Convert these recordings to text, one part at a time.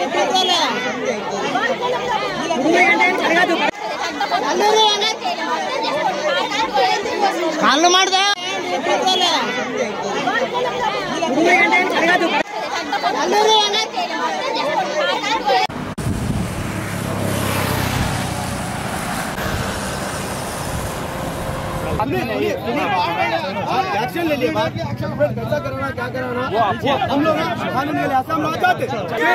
కాళ్ళు మాడదా एक्शन ले लिए बात कैसा करना क्या कराना हम लोग कानून के लिहाज से हम चाहते।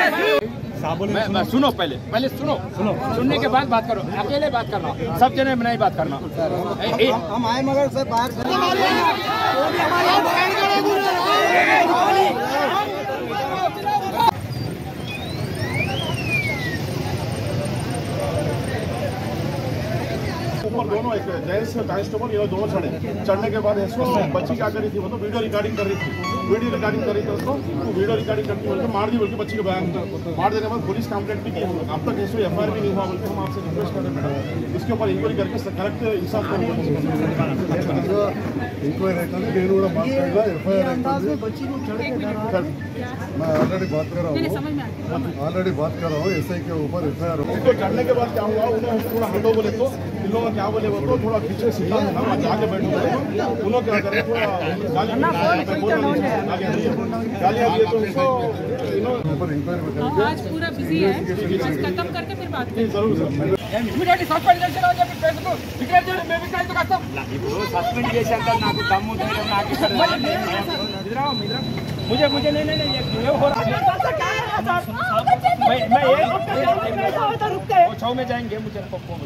सुनो पहले सुनने के बाद बात करो, अकेले बात करना, सब जने नहीं बात करना। हम आए मगर सर बाहर दोनों जेंट्स कांस्टेबल ये दोनों चढ़ने के बाद इसको बच्ची क्या करी थी, वो तो वीडियो रिकॉर्डिंग कर रही थी उसको वीडियो रिकॉर्डिंग करती बोल के मार दी बोल के बच्ची को बयान मार देने के बाद पुलिस कंप्लेंट भी की, अब तक इसको एफआईआर भी नहीं हुआ बोल के हम आपसे रिक्वेस्ट कर रहे हैं मैडम इसके ऊपर इंक्वायरी करके करेक्ट इंसाफ इंक्वायरी मैं ऑलरेडी बात कर रहा हूँ एसआई के ऊपर एफआईआर उसको चढ़ने के बाद क्या हुआ, उन्हें थोड़ा हटो बोले तो इन लोगों क्या बोले वो तो थोड़ा पीछे सीधा था ना जाके बैठो बोले उन लोग क्या करे थोड़ा गालियाँ दिए तो उसको ऊपर इंक्वायरी आज पूरा बिजी है, खत्म करके फिर बात करें। जरूर సస్పెండ్ చేశాక నాకు దమ్ము ధైర్యం నాకు मुझे नहीं ये हो रहा है। मैं छाव में जाएंगे मुझे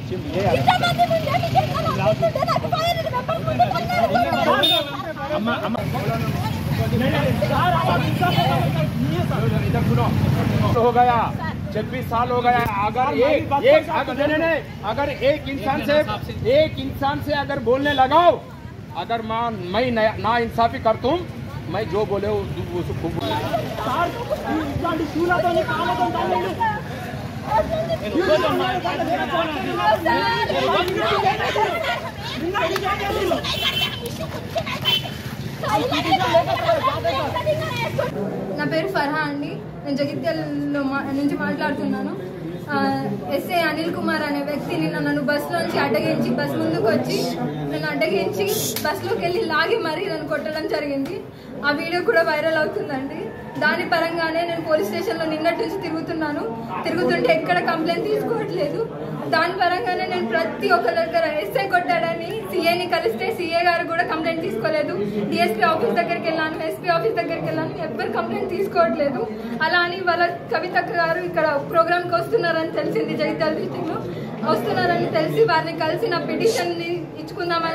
हो गया 26 साल हो गया। अगर एक इंसान से अगर बोलने लगाओ, अगर मैं ना इंसाफी कर तुम मैं जो बोले उसको నా పేరు ఫర్హా అండి, నేను జగిత్యాలలో నుంచి మాట్లాడుతున్నాను. ఎస్ఐ అనిల్ కుమార్ అనే వ్యక్తిని నన్ను బస్సులోంచి అడ్డగించి బస్ ముందుకు వచ్చి నన్ను అడ్డగించి బస్సులోకి వెళ్ళి లాగి మరీ నన్ను కొట్టడం జరిగింది. ఆ వీడియో కూడా వైరల్ అవుతుందండి. దాని పరంగానే నేను పోలీస్ స్టేషన్లో నిన్నటి నుంచి తిరుగుతుంటే ఎక్కడ కంప్లైంట్ తీసుకోవట్లేదు. దాని పరంగానే నేను ప్రతి ఒక్క దగ్గర ఎస్ఐ కొట్టాడని సీఏని కలిస్తే సీఏ గారు కూడా కంప్లైంట్ తీసుకోలేదు. డిఎస్పీ ఆఫీస్ దగ్గరికి వెళ్ళాను, ఎస్పీ ఆఫీస్ దగ్గరికి వెళ్ళాను, ఎవ్వరు కంప్లైంట్ తీసుకోవట్లేదు. అలా అని వాళ్ళ కవిత గారు ఇక్కడ ప్రోగ్రామ్కి వస్తున్నారని తెలిసింది, జగిత్యాల డిస్ట్రిక్ట్లో వస్తున్నారని తెలిసి వారిని కలిసి నా పిటిషన్ని ఇచ్చుకుందామని